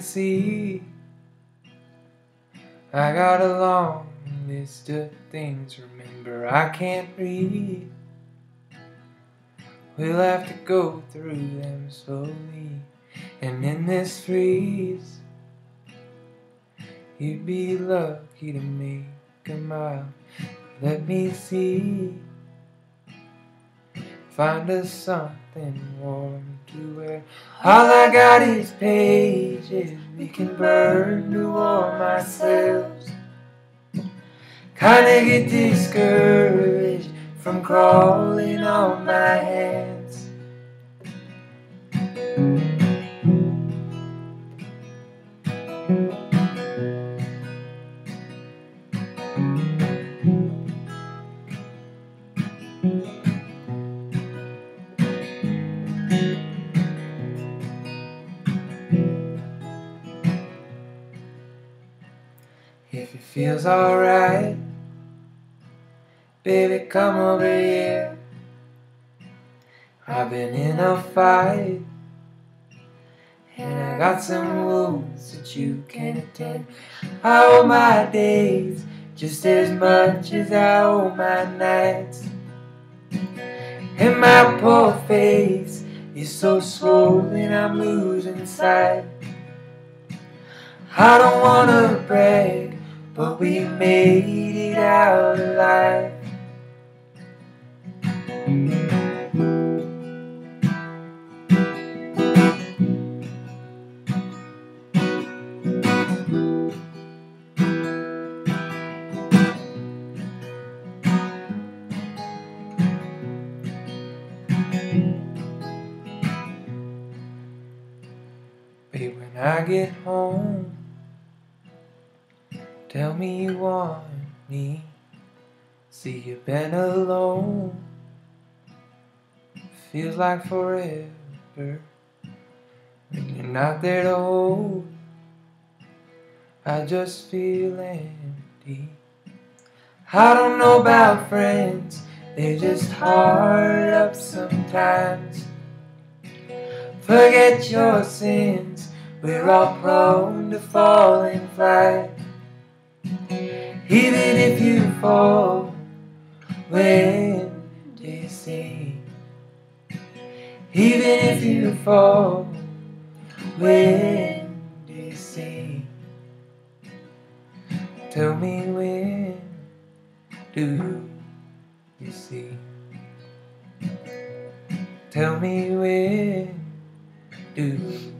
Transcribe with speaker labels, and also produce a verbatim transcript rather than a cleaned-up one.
Speaker 1: see. I got a long list of things, remember I can't read. We'll have to go through them slowly, and in this freeze you'd be lucky to make a mile. Let me see, find us something warm to wear. All I got is pages we can burn to warm ourselves. Kinda get discouraged from crawling on my hands. If it feels alright, baby, come over here. I've been in a fight, and I got some wounds that you can attend. I owe my days just as much as I owe my nights, and my poor face is so swollen I'm losing sight. I don't wanna brag, but we made it out alive. Babe, when I get home, tell me you want me. See, you've been alone, feels like forever when you're not there to hold. I just feel empty. I don't know about friends, they're just hard up sometimes. Forget your sins, we're all prone to fall in flight. Even if you fall, when do you see? Even if you fall, when do you see? Tell me, when do you see? Tell me, when do